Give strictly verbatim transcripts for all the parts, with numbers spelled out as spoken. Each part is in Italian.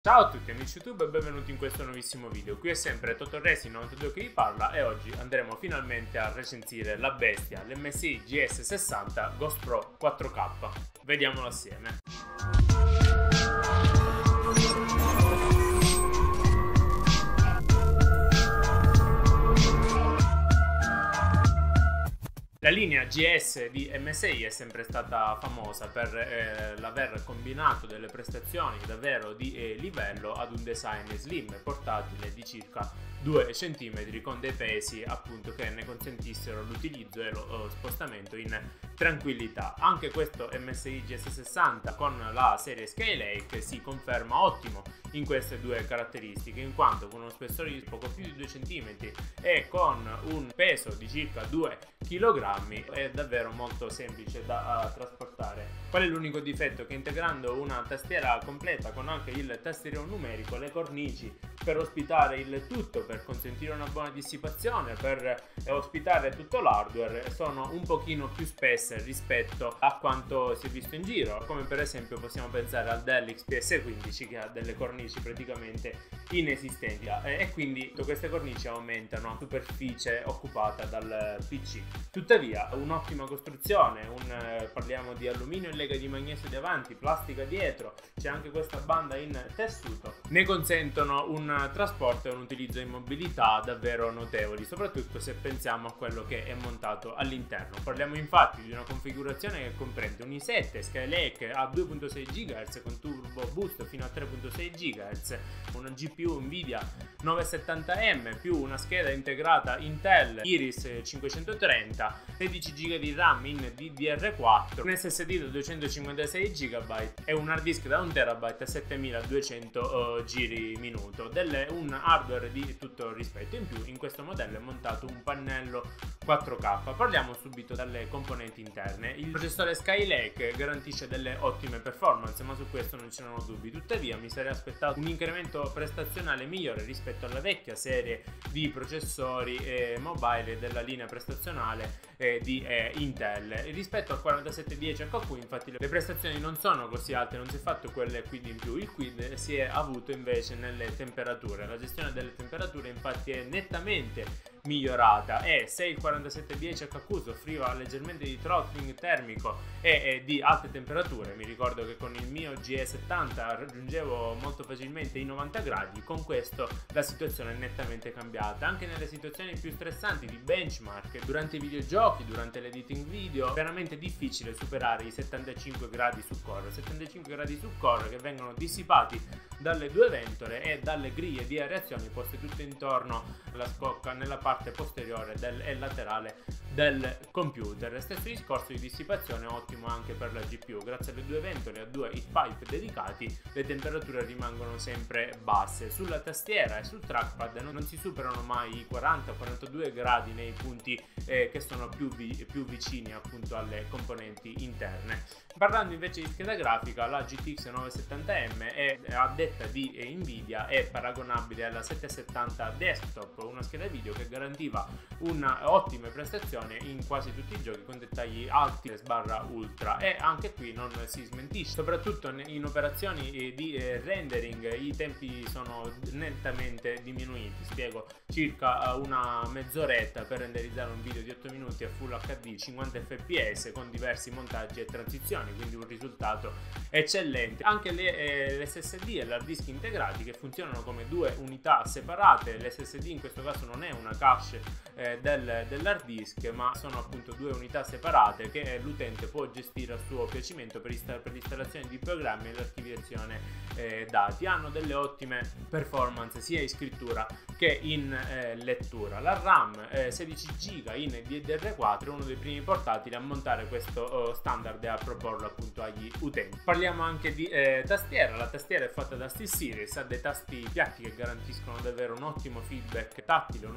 Ciao a tutti amici YouTube e benvenuti in questo nuovissimo video. Qui è sempre Totoresi novantadue che vi parla e oggi andremo finalmente a recensire la bestia, l'M S I G S sessanta Ghost Pro quattro K. Vediamolo assieme. La linea G S di M S I è sempre stata famosa per eh, l'aver combinato delle prestazioni davvero di eh, livello ad un design slim e portatile di circa due centimetri con dei pesi appunto che ne consentissero l'utilizzo e lo, lo spostamento in tranquillità. Anche questo M S I G S sessanta con la serie Skylake si conferma ottimo in queste due caratteristiche, in quanto con uno spessore di poco più di due centimetri e con un peso di circa due chilogrammi è davvero molto semplice da uh, trasportare. Qual è l'unico difetto? Che integrando una tastiera completa con anche il tastierino numerico, le cornici per ospitare il tutto, per consentire una buona dissipazione, per eh, ospitare tutto l'hardware, sono un pochino più spesse rispetto a quanto si è visto in giro, come per esempio possiamo pensare al Dell X P S quindici che ha delle cornici praticamente inesistenti e, e quindi queste cornici aumentano la superficie occupata dal P C. Tuttavia un'ottima costruzione, un, eh, parliamo di alluminio e lega di magnesio davanti, plastica dietro, c'è anche questa banda in tessuto, ne consentono un trasporto e un utilizzo in mobilità davvero notevoli, soprattutto se pensiamo a quello che è montato all'interno. Parliamo infatti di una configurazione che comprende un i sette Skylake a due virgola sei gigahertz con turbo boost fino a tre virgola sei gigahertz, una G P U Nvidia novecentosettanta M più una scheda integrata Intel Iris cinquecentotrenta, sedici giga di RAM in D D R quattro, un S S D da duecentocinquantasei giga e un hard disk da un terabyte a settemiladuecento uh, giri minuto, delle, un hardware di tutto rispetto. In più in questo modello è montato un pannello quattro K. Parliamo subito dalle componenti interne. Il processore Skylake garantisce delle ottime performance, ma su questo non c'erano dubbi. Tuttavia mi sarei aspettato un incremento prestazionale migliore rispetto alla vecchia serie di processori eh, mobile della linea prestazionale eh, di eh, Intel. Rispetto al quarantasette dieci H Q infatti le prestazioni non sono così alte, non si è fatto quelle quid in più. Il quid si è avuto invece nelle temperature. La gestione delle temperature infatti è nettamente migliorata e se il quarantasette dieci H Q soffriva leggermente di throttling termico e, e di alte temperature, mi ricordo che con il mio G E settanta raggiungevo molto facilmente i novanta gradi, con questo la situazione è nettamente cambiata. Anche nelle situazioni più stressanti di benchmark, durante i videogiochi, durante l'editing video, è veramente difficile superare i settantacinque gradi su core, settantacinque gradi su core che vengono dissipati dalle due ventole e dalle griglie di areazione poste tutte intorno alla scocca nella parte posteriore del, e laterale del computer. Stesso discorso di dissipazione ottimo anche per la G P U, grazie alle due ventole e a due heat pipe dedicati le temperature rimangono sempre basse. Sulla tastiera e sul trackpad non si superano mai i quaranta quarantadue gradi nei punti eh, che sono più, vi, più vicini appunto alle componenti interne. Parlando invece di scheda grafica, la G T X novecentosettanta M è, a detta di Nvidia, è paragonabile alla settecentosettanta desktop, una scheda video che garantiva una ottime prestazioni in quasi tutti i giochi con dettagli alti sbarra ultra, e anche qui non si smentisce, soprattutto in operazioni di rendering i tempi sono nettamente diminuiti. Spiego: circa una mezz'oretta per renderizzare un video di otto minuti a Full H D cinquanta F P S con diversi montaggi e transizioni, quindi un risultato eccellente. Anche le, eh, l'S S D e l'hard disk integrati che funzionano come due unità separate. L'S S D in questo caso non è una cache eh, del, dell'hard disk, ma sono appunto due unità separate che l'utente può gestire a suo piacimento per, per l'installazione di programmi e l'archiviazione eh, dati. Hanno delle ottime performance sia in scrittura che in eh, lettura. La RAM eh, sedici giga in D D R quattro è uno dei primi portatili a montare questo uh, standard e a proporlo appunto agli utenti. Parliamo anche di eh, tastiera. La tastiera è fatta da SteelSeries, ha dei tasti piatti che garantiscono davvero un ottimo feedback tattile, un ottimo feedback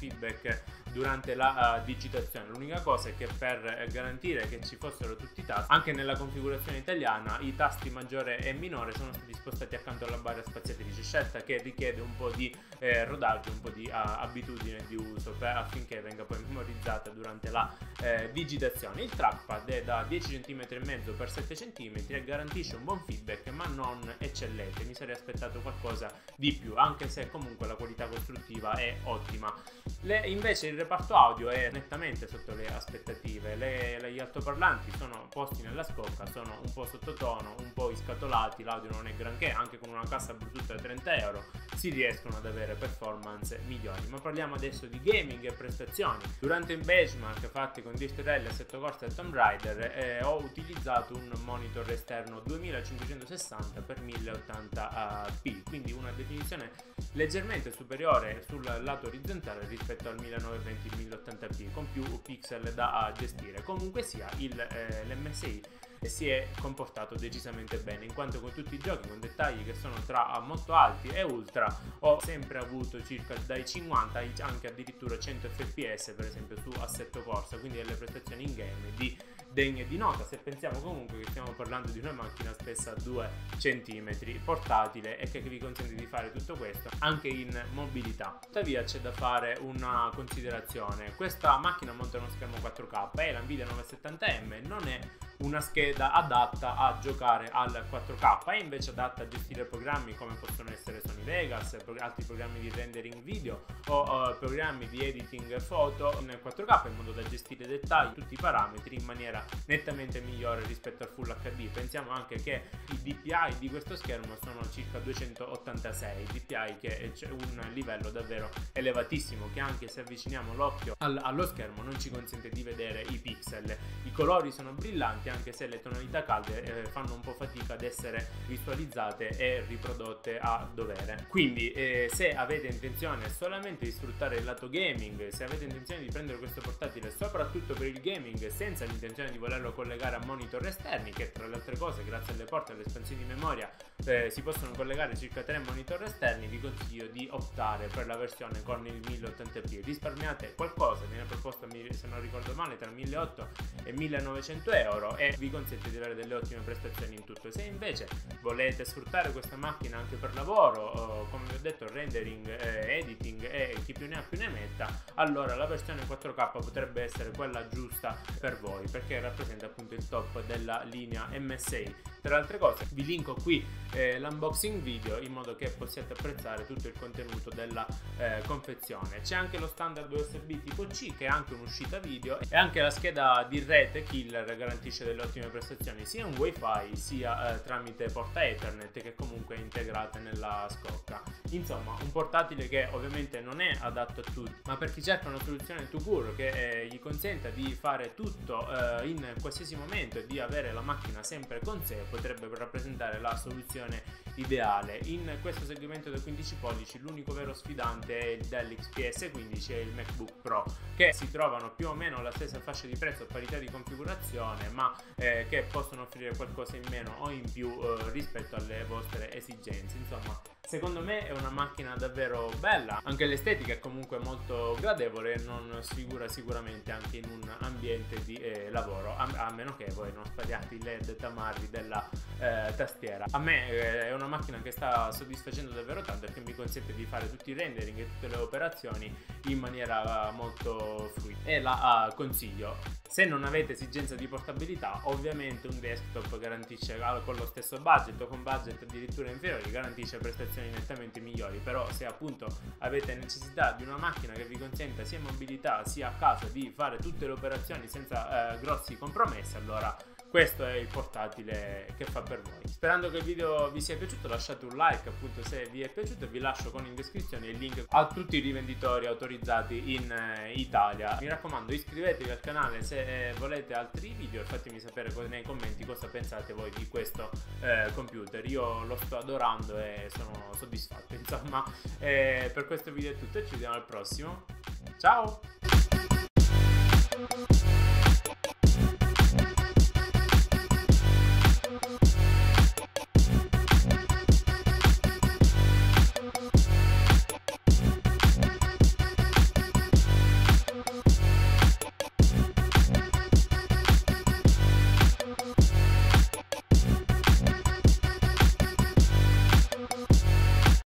feedback durante la uh, digitazione. L'unica cosa è che per garantire che ci fossero tutti i tasti, anche nella configurazione italiana i tasti maggiore e minore sono stati spostati accanto alla barra spaziatrice, scelta che richiede un po' di eh, rodaggio, un po' di uh, abitudine di uso per, affinché venga poi memorizzata durante la eh, digitazione. Il trackpad è da dieci centimetri e mezzo per sette centimetri e garantisce un buon feedback ma non eccellente, mi sarei aspettato qualcosa di più, anche se comunque la qualità costruttiva è ottima. Le, invece il reparto audio è nettamente sotto le aspettative. Le, le, gli altoparlanti sono posti nella scocca, sono un po' sottotono, un po' iscatolati, l'audio non è granché, anche con una cassa Bluetooth da trenta euro si riescono ad avere performance migliori. Ma parliamo adesso di gaming e prestazioni. Durante il benchmark fatti con Dirt Rally, Assetto Corsa e Tomb Raider eh, ho utilizzato un monitor esterno duemilacinquecentosessanta per mille ottanta p, quindi una definizione leggermente superiore sul lato orizzontale rispetto al millenovecentoventi mille ottanta p, con più pixel da gestire. Comunque sia, il, eh, l'M S I si è comportato decisamente bene, in quanto con tutti i giochi con dettagli che sono tra molto alti e ultra ho sempre avuto circa dai cinquanta anche addirittura cento F P S, per esempio su Assetto Corsa, quindi delle prestazioni in game di degne di nota, se pensiamo comunque che stiamo parlando di una macchina spessa due centimetri, portatile e che vi consente di fare tutto questo anche in mobilità. Tuttavia c'è da fare una considerazione: questa macchina monta uno schermo quattro K e la Nvidia novecentosettanta M non è una scheda adatta a giocare al quattro K, è invece adatta a gestire programmi come possono essere Sony Vegas, altri programmi di rendering video o uh, programmi di editing foto in quattro K, in modo da gestire dettagli, tutti i parametri in maniera nettamente migliore rispetto al Full H D. Pensiamo anche che i D P I di questo schermo sono circa duecentottantasei, D P I che è un livello davvero elevatissimo, che anche se avviciniamo l'occhio al, allo schermo non ci consente di vedere i pixel. I colori sono brillanti, anche se le tonalità calde eh, fanno un po' fatica ad essere visualizzate e riprodotte a dovere. Quindi eh, se avete intenzione solamente di sfruttare il lato gaming, se avete intenzione di prendere questo portatile soprattutto per il gaming senza l'intenzione di volerlo collegare a monitor esterni, che tra le altre cose grazie alle porte e alle espansioni di memoria eh, si possono collegare circa tre monitor esterni, vi consiglio di optare per la versione con il mille ottanta p. Risparmiate qualcosa, viene proposto se non ricordo male tra milleottocento e millenovecento euro e vi consente di avere delle ottime prestazioni in tutto. Se invece volete sfruttare questa macchina anche per lavoro, come vi ho detto, rendering, eh, editing e chi più ne ha più ne metta, allora la versione quattro K potrebbe essere quella giusta per voi, perché rappresenta appunto il top della linea M S I. Tra le altre cose vi linko qui eh, l'unboxing video in modo che possiate apprezzare tutto il contenuto della eh, confezione. C'è anche lo standard U S B tipo C che è anche un'uscita video, e anche la scheda di rete killer garantisce delle ottime prestazioni sia in wifi sia eh, tramite porta Ethernet, che comunque è integrata nella scocca. Insomma, un portatile che ovviamente non è adatto a tutti, ma per chi cerca una soluzione to cure che eh, gli consenta di fare tutto eh, in qualsiasi momento e di avere la macchina sempre con sé, potrebbe rappresentare la soluzione ideale. In questo segmento da quindici pollici l'unico vero sfidante è il Dell X P S quindici e il MacBook Pro, che si trovano più o meno alla stessa fascia di prezzo a parità di configurazione, ma eh, che possono offrire qualcosa in meno o in più eh, rispetto alle vostre esigenze. Insomma, secondo me è una macchina davvero bella, anche l'estetica è comunque molto gradevole e non sfigura sicuramente anche in un ambiente di eh, lavoro, a, a meno che voi non spariate i led tamarri della eh, tastiera. A me eh, è una macchina che sta soddisfacendo davvero tanto, perché mi consente di fare tutti i rendering e tutte le operazioni in maniera uh, molto fluida, e la uh, consiglio. Se non avete esigenza di portabilità, ovviamente un desktop garantisce, con lo stesso budget o con budget addirittura inferiori, garantisce prestazioni nettamente migliori. Però se appunto avete necessità di una macchina che vi consenta sia mobilità sia a casa di fare tutte le operazioni senza eh, grossi compromessi, allora questo è il portatile che fa per voi. Sperando che il video vi sia piaciuto, lasciate un like appunto se vi è piaciuto, e vi lascio con in descrizione il link a tutti i rivenditori autorizzati in eh, Italia. Mi raccomando, iscrivetevi al canale se eh, volete altri video e fatemi sapere nei commenti cosa pensate voi di questo eh, computer. Io lo sto adorando e sono soddisfatto. Insomma, eh, per questo video è tutto e ci vediamo al prossimo. Ciao!